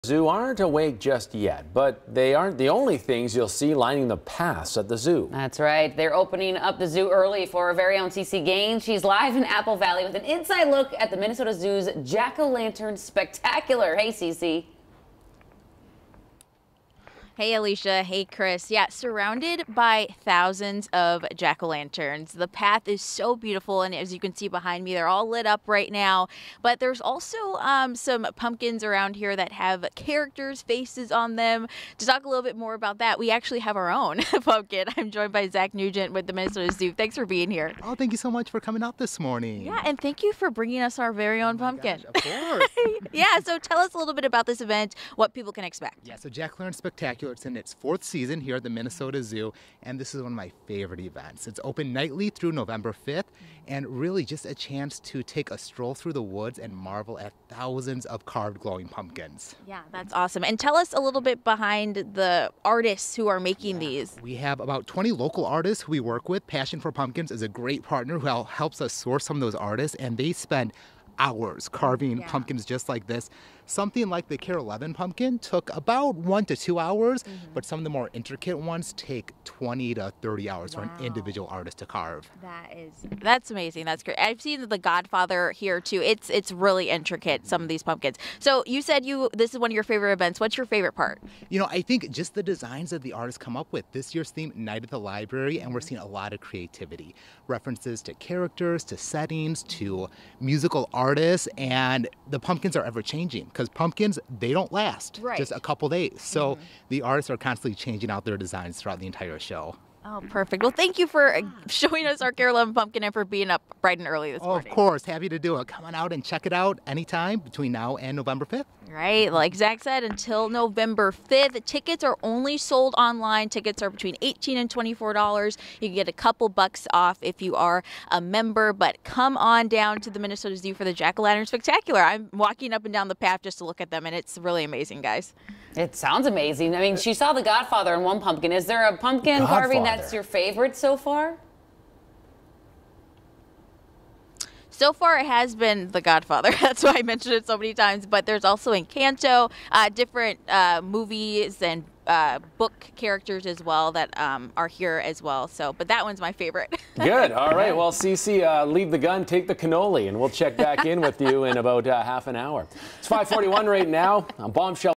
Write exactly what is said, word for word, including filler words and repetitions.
Zoo aren't awake just yet, but they aren't the only things you'll see lining the paths at the zoo. That's right. They're opening up the zoo early for our very own Cece Gaines. She's live in Apple Valley with an inside look at the Minnesota Zoo's Jack-O-Lantern Spectacular. Hey, Cece. Hey, Alicia. Hey, Chris. Yeah, surrounded by thousands of jack-o'-lanterns. The path is so beautiful, and as you can see behind me, they're all lit up right now. But there's also um, some pumpkins around here that have characters' faces on them. To talk a little bit more about that, we actually have our own pumpkin. I'm joined by Zach Nugent with the Minnesota Zoo. Thanks for being here. Oh, thank you so much for coming out this morning. Yeah, and thank you for bringing us our very own oh pumpkin. Gosh, of course. Yeah, so tell us a little bit about this event, what people can expect. Yeah, so Jack-O-Lantern Spectacular, it's in its fourth season here at the Minnesota Zoo, and this is one of my favorite events. It's open nightly through November fifth, and really just a chance to take a stroll through the woods and marvel at thousands of carved glowing pumpkins. Yeah, that's awesome. And tell us a little bit behind the artists who are making Yeah. these. We have about twenty local artists who we work with. Passion for Pumpkins is a great partner who hel- helps us source some of those artists, and they spend hours carving Yeah. pumpkins just like this. Something like the Care eleven pumpkin took about one to two hours, Mm-hmm. but some of the more intricate ones take twenty to thirty hours for Wow. an individual artist to carve. That is that's amazing. That's great. I've seen The Godfather here too. It's it's really intricate, some of these pumpkins. So you said you this is one of your favorite events. What's your favorite part? You know, I think just the designs that the artists come up with. This year's theme, Night at the Library, and we're seeing a lot of creativity. References to characters, to settings, to musical artists, and the pumpkins are ever changing because pumpkins, they don't last Right. just a couple days. So the artists are constantly changing out their designs throughout the entire show. Oh, perfect. Well, thank you for uh, showing us our Care eleven pumpkin and for being up bright and early this Oh, morning. of course, happy to do it. Come on out and check it out anytime between now and November fifth. Right, like Zach said, until November fifth. Tickets are only sold online. Tickets are between eighteen and twenty-four dollars. You can get a couple bucks off if you are a member, but come on down to the Minnesota Zoo for the Jack-O-Lantern Spectacular. I'm walking up and down the path just to look at them, and it's really amazing, guys. It sounds amazing. I mean, she saw the Godfather in one pumpkin. Is there a pumpkin carving Godfather. that's your favorite so far? So far, it has been The Godfather. That's why I mentioned it so many times. But there's also Encanto, uh, different uh, movies and uh, book characters as well that um, are here as well. So, but that one's my favorite. Good. All right. Well, Cece, uh, leave the gun, take the cannoli, and we'll check back in with you in about uh, half an hour. It's five forty-one right now on Bombshell.